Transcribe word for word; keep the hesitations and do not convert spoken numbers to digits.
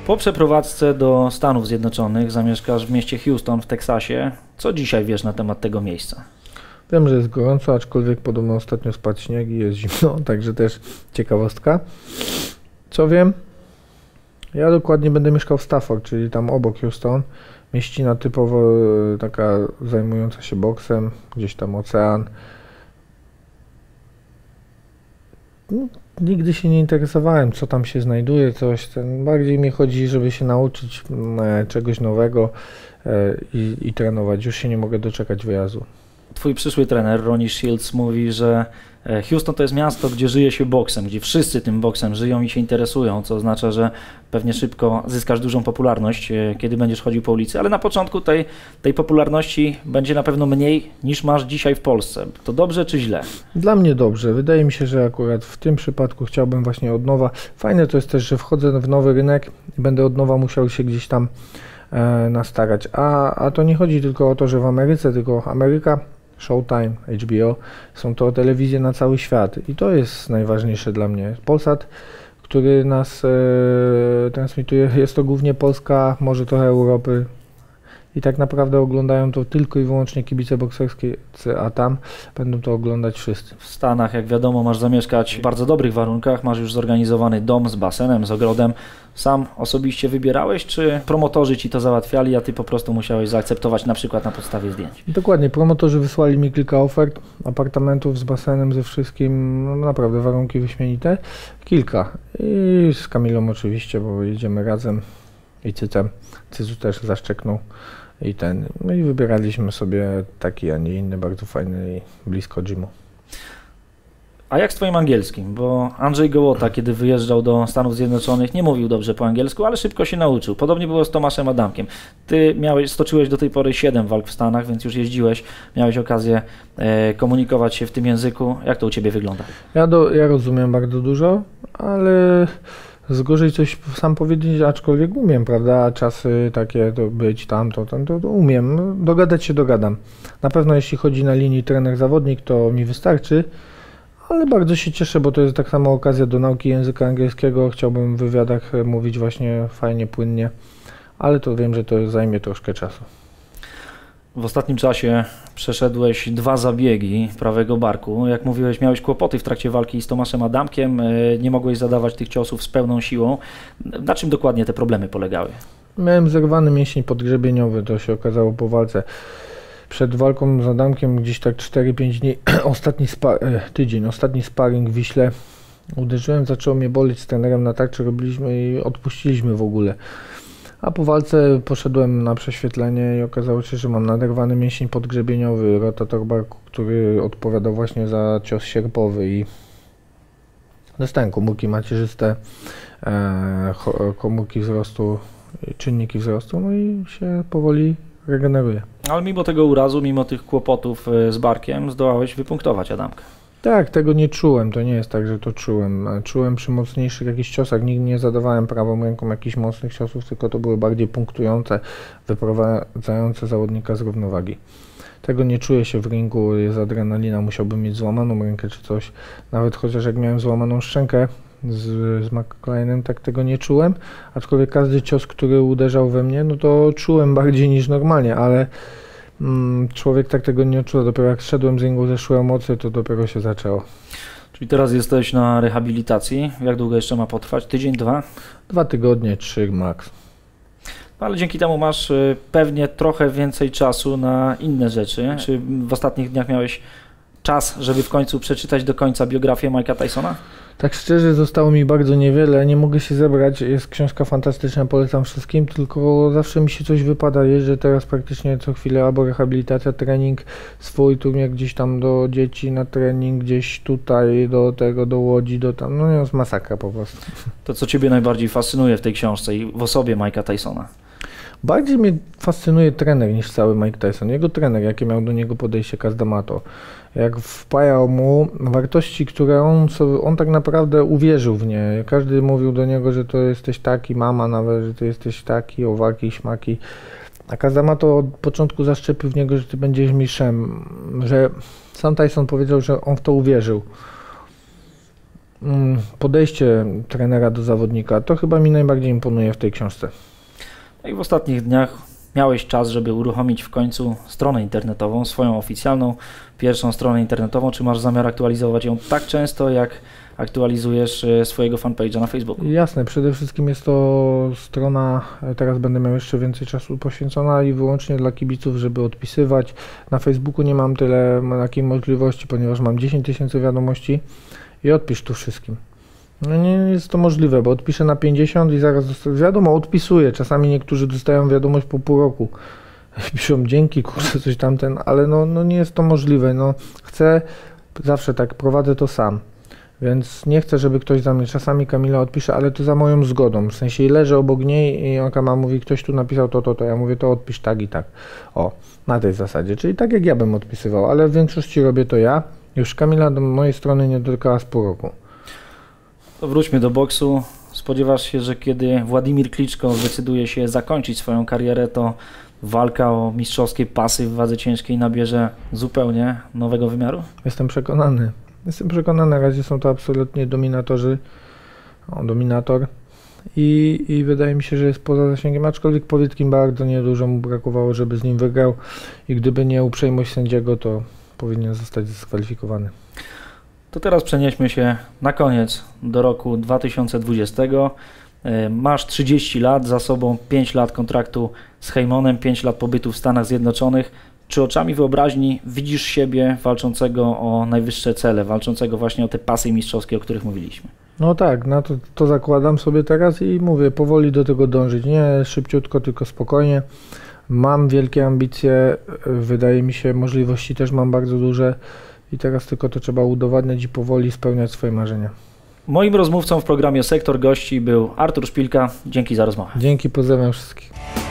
Po przeprowadzce do Stanów Zjednoczonych zamieszkasz w mieście Houston w Teksasie. Co dzisiaj wiesz na temat tego miejsca? Wiem, że jest gorąco, aczkolwiek podobno ostatnio spadł śnieg i jest zimno, także też ciekawostka. Co wiem? Ja dokładnie będę mieszkał w Stafford, czyli tam obok Houston. Mieścina typowo taka zajmująca się boksem, gdzieś tam ocean. No, nigdy się nie interesowałem, co tam się znajduje, coś. Ten, bardziej mi chodzi, żeby się nauczyć e, czegoś nowego e, i, i trenować. Już się nie mogę doczekać wyjazdu. Twój przyszły trener, Ronnie Shields, mówi, że Houston to jest miasto, gdzie żyje się boksem, gdzie wszyscy tym boksem żyją i się interesują, co oznacza, że pewnie szybko zyskasz dużą popularność, kiedy będziesz chodził po ulicy, ale na początku tej, tej popularności będzie na pewno mniej niż masz dzisiaj w Polsce. To dobrze czy źle? Dla mnie dobrze. Wydaje mi się, że akurat w tym przypadku chciałbym właśnie od nowa. Fajne to jest też, że wchodzę w nowy rynek i będę od nowa musiał się gdzieś tam e, nastarać. A, a to nie chodzi tylko o to, że w Ameryce, tylko Ameryka, Showtime, H B O, są to telewizje na cały świat i to jest najważniejsze dla mnie. Polsat, który nas e, transmituje, jest to głównie Polska, może trochę Europy i tak naprawdę oglądają to tylko i wyłącznie kibice bokserskie, a tam będą to oglądać wszyscy. W Stanach, jak wiadomo, masz zamieszkać w bardzo dobrych warunkach, masz już zorganizowany dom z basenem, z ogrodem. Sam osobiście wybierałeś, czy promotorzy ci to załatwiali, a ty po prostu musiałeś zaakceptować na przykład na podstawie zdjęć? Dokładnie, promotorzy wysłali mi kilka ofert, apartamentów z basenem, ze wszystkim, no naprawdę warunki wyśmienite, kilka. I z Kamilą oczywiście, bo jedziemy razem i Cycem, Cycu też zaszczeknął i ten, no i wybieraliśmy sobie taki, a nie inny, bardzo fajny i blisko gymu. A jak z twoim angielskim? Bo Andrzej Gołota, kiedy wyjeżdżał do Stanów Zjednoczonych, nie mówił dobrze po angielsku, ale szybko się nauczył. Podobnie było z Tomaszem Adamkiem. Ty miałeś, stoczyłeś do tej pory siedem walk w Stanach, więc już jeździłeś, miałeś okazję e, komunikować się w tym języku. Jak to u ciebie wygląda? Ja, do, ja rozumiem bardzo dużo, ale zgorzej coś sam powiedzieć, aczkolwiek umiem, prawda? Czasy takie to być, tamto, tam, to, to umiem. Dogadać się dogadam. Na pewno jeśli chodzi na linii trener-zawodnik, to mi wystarczy. Ale bardzo się cieszę, bo to jest tak samo okazja do nauki języka angielskiego. Chciałbym w wywiadach mówić właśnie fajnie, płynnie, ale to wiem, że to zajmie troszkę czasu. W ostatnim czasie przeszedłeś dwa zabiegi prawego barku. Jak mówiłeś, miałeś kłopoty w trakcie walki z Tomaszem Adamkiem, nie mogłeś zadawać tych ciosów z pełną siłą. Na czym dokładnie te problemy polegały? Miałem zerwany mięsień podgrzebieniowy, to się okazało po walce. Przed walką z Adamkiem gdzieś tak cztery pięć dni, ostatni spa, tydzień, ostatni sparring w Wiśle, uderzyłem, zaczęło mnie boleć, z trenerem na tarczy robiliśmy i odpuściliśmy w ogóle. A po walce poszedłem na prześwietlenie i okazało się, że mam naderwany mięsień podgrzebieniowy, rotator barku, który odpowiadał właśnie za cios sierpowy i dostałem komórki macierzyste, e, komórki wzrostu, czynniki wzrostu, no i się powoli regeneruje. Ale mimo tego urazu, mimo tych kłopotów z barkiem, zdołałeś wypunktować Adamka. Tak, tego nie czułem, to nie jest tak, że to czułem. Czułem przy mocniejszych jakichś ciosach, nigdy nie zadawałem prawą ręką jakichś mocnych ciosów, tylko to były bardziej punktujące, wyprowadzające zawodnika z równowagi. Tego nie czuję się w ringu, jest adrenalina, musiałbym mieć złamaną rękę czy coś. Nawet chociaż jak miałem złamaną szczękę z, z McLeanem, tak tego nie czułem, aczkolwiek każdy cios, który uderzał we mnie, no to czułem bardziej niż normalnie, ale mm, człowiek tak tego nie odczuwa. Dopiero jak szedłem z ringu, zeszły emocje, to dopiero się zaczęło. Czyli teraz jesteś na rehabilitacji. Jak długo jeszcze ma potrwać? Tydzień, dwa? Dwa tygodnie, trzy max. Ale dzięki temu masz pewnie trochę więcej czasu na inne rzeczy. Czy w ostatnich dniach miałeś czas, żeby w końcu przeczytać do końca biografię Mike'a Tysona? Tak szczerze, zostało mi bardzo niewiele, nie mogę się zebrać, jest książka fantastyczna, polecam wszystkim, tylko zawsze mi się coś wypada, jeżdżę teraz praktycznie co chwilę, albo rehabilitacja, trening swój, tu mnie gdzieś tam do dzieci na trening, gdzieś tutaj do tego, do Łodzi, do tam, no jest masakra po prostu. To co Ciebie najbardziej fascynuje w tej książce i w osobie Mike'a Tysona? Bardziej mnie fascynuje trener niż cały Mike Tyson, jego trener, jakie miał do niego podejście Cus D'Amato. Jak wpajał mu wartości, które on, sobie, on tak naprawdę uwierzył w nie. Każdy mówił do niego, że to jesteś taki, mama nawet, że ty jesteś taki, owaki, śmaki. A Cus D'Amato od początku zaszczepił w niego, że ty będziesz mistrzem, że sam Tyson powiedział, że on w to uwierzył. podejście trenera do zawodnika. To chyba mi najbardziej imponuje w tej książce. No i w ostatnich dniach miałeś czas, żeby uruchomić w końcu stronę internetową, swoją oficjalną, pierwszą stronę internetową. Czy masz zamiar aktualizować ją tak często, jak aktualizujesz swojego fanpage'a na Facebooku? Jasne, przede wszystkim jest to strona, teraz będę miał jeszcze więcej czasu poświęcona i wyłącznie dla kibiców, żeby odpisywać. Na Facebooku nie mam tyle takiej możliwości, ponieważ mam dziesięć tysięcy wiadomości i odpisz tu wszystkim. No nie jest to możliwe, bo odpiszę na pięćdziesiąt i zaraz dostaję, wiadomo, odpisuję. Czasami niektórzy dostają wiadomość po pół roku. Piszą dzięki, kurczę, coś tamten, ale no, no nie jest to możliwe. No, chcę, zawsze tak, prowadzę to sam. Więc nie chcę, żeby ktoś za mnie, czasami Kamila odpisze, ale to za moją zgodą. W sensie leżę obok niej i Kama mówi, ktoś tu napisał to, to, to. Ja mówię, to odpisz tak i tak. O, na tej zasadzie. Czyli tak jak ja bym odpisywał, ale w większości robię to ja. Już Kamila do mojej strony nie dotykała z pół roku. To wróćmy do boksu. Spodziewasz się, że kiedy Władimir Kliczko zdecyduje się zakończyć swoją karierę, to walka o mistrzowskie pasy w wadze ciężkiej nabierze zupełnie nowego wymiaru? Jestem przekonany. Jestem przekonany, na razie są to absolutnie dominatorzy. O, dominator. I, I wydaje mi się, że jest poza zasięgiem, aczkolwiek Powietkin bardzo niedużo mu brakowało, żeby z nim wygrał. I gdyby nie uprzejmość sędziego, to powinien zostać dyskwalifikowany. To teraz przenieśmy się na koniec do roku dwa tysiące dwudziestego. Masz trzydzieści lat, za sobą pięć lat kontraktu z Heymonem, pięć lat pobytu w Stanach Zjednoczonych. Czy oczami wyobraźni widzisz siebie walczącego o najwyższe cele, walczącego właśnie o te pasy mistrzowskie, o których mówiliśmy? No tak, no to, to zakładam sobie teraz i mówię, powoli do tego dążyć. Nie szybciutko, tylko spokojnie. Mam wielkie ambicje, wydaje mi się, możliwości też mam bardzo duże i teraz tylko to trzeba udowadniać i powoli spełniać swoje marzenia. Moim rozmówcą w programie Sektor Gości był Artur Szpilka. Dzięki za rozmowę. Dzięki, pozdrawiam wszystkich.